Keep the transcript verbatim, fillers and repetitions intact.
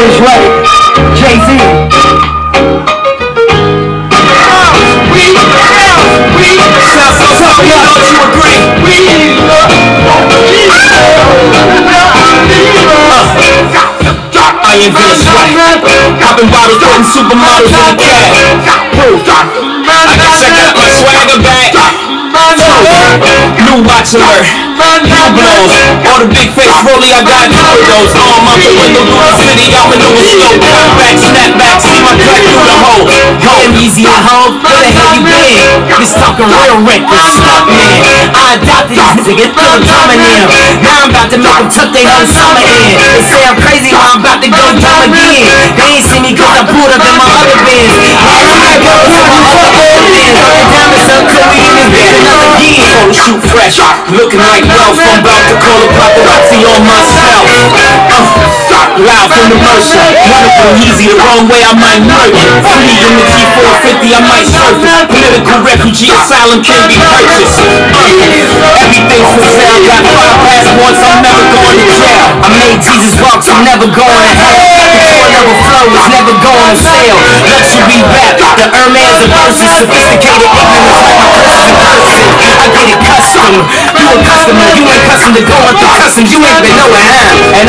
is right. Jay-Z. Popping bottles, putting supermodels in the cab. Proof. I can check out my swagger back. New watch alert. New blows. All the big face rollie, I got two of those. Arm out the window through the city, I maneuver slow. Back, snap back, see my cut through the hole. Going easy at home, where the hell you been? This talking real reckless, stuck man. I adopted these niggas, feel them coming in. Now I'm about to make them tuck their whole summer in. They say I'm crazy, now I'm about to go dumb again. They ain't see me cause I pulled up in my other Benz. I ain't go to my other old Benz. The diamonds up, cool, we in this bitch another gear. Photo shoot fresh, looking like wealth. I'm about to call a paparazzi on myself. Uh, loud from the Mercer. Wonderful, easy, the wrong way I might murder. Free in the G four fifty, I might surf it. Political refugee asylum can be purchased. Uh, everything's for sale. Got five passports, I'm never going to jail. I made Jesus walks, I'm never going to hell. The tour never flow, it's never going to sale. Luxury rap, the Hermes of verses. Sophisticated ignorance like my curses and curses. I get it custom. You a customer, you ain't custom to going through customs. You ain't been nowhere, huh? And